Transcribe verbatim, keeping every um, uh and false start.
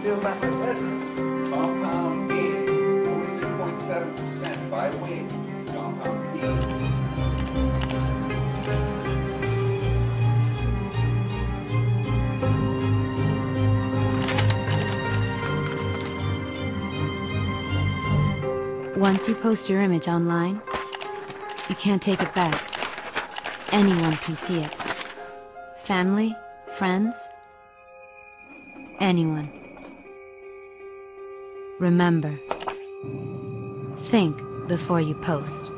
feel about the letters? Compound A, forty-six point seven percent by weight. Compound B. Once you post your image online, you can't take it back. Anyone can see it. Family, friends, anyone. Remember, think before you post.